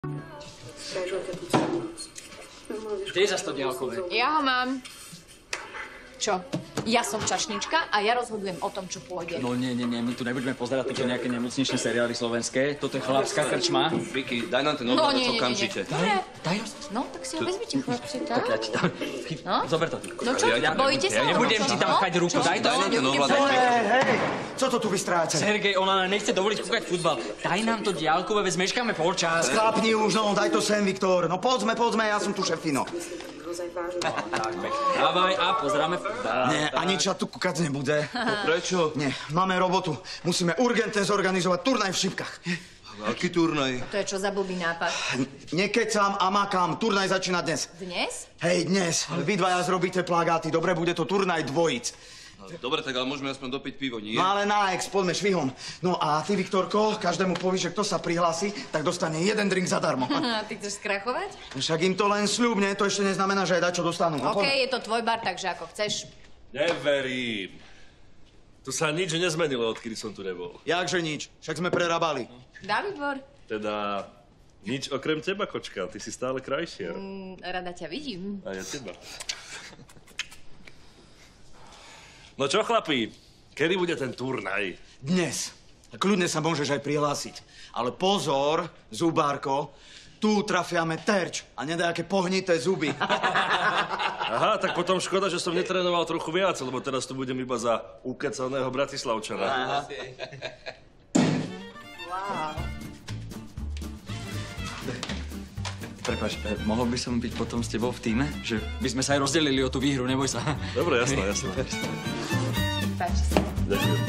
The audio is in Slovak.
Kde je zas to diaľkové? Ja ho mám. Čo? Ja som čašnička a ja rozhodujem o tom, čo pôjde. No nie, my tu nebudeme pozerať také nejaké nemocničné seriály slovenské. Toto je chlapská krčma. Vicky, daj nám ten obrazec okamžite. Daj. No, tak si ho vezmite, chlapci, tak? Tak ja ti tam... No? Zober to. No čo, bojíte sa? Ja nebudem ti tam pchať ruku, daj to. Daj nám ten obrazec. Hej, co to tu vystrácate? Sergej, ona nechce dovoliť kúkať futbal. Daj nám to diaľkové, veď zmeškáme polčas. Sklapni už, no, daj to sem, Viktor. No poďme, ja som tu šefino. Dávaj a pozráme futbal. Nie, ani ča tu kúkať nebude. Prečo? Nie, máme robotu. Musíme urgentne zorganizovať turnaj v šipkách. Aký turnaj? To je čo za blbý nápad? Nekecam a makám. Turnaj začína dnes. Dnes? Hej, dnes. Vy dvaja zrobíte plagáty. Dobre, bude to turnaj dvojic. Dobre, tak ale môžeme aspoň dopiť pivo, nie? No ale na ex, poďme švihom. No a ty, Viktorko, každému povíš, že kto sa prihlási, tak dostane jeden drink zadarmo. A ty chceš skrachovať? Však im to len sľubne, to ešte neznamená, že aj dačo dostanú. No, OK, je to tvoj bar, takže ako chceš. Neverím. Tu sa nič nezmenilo, odkedy som tu nebol. Jakže nič, však sme prerábali. Dalibor. Teda nič okrem teba, kočka. Ty si stále krajšia. Rada ťa vidím. A ja teba. No čo, chlapí? Kedy bude ten turnaj? Dnes. Kľudne sa môžeš aj prihlásiť. Ale pozor, zubárko, tu trafiame terč a nedajaké pohnité zuby. Aha, tak potom škoda, že som netrénoval trochu viac, lebo teraz tu budem iba za ukecaného Bratislavčana. Wow. Prepáč, mohol by som byť potom s tebou v tíme? Že by sme sa aj rozdelili o tú výhru, neboj sa. Dobre, jasné. Páči sa. Ďakujem.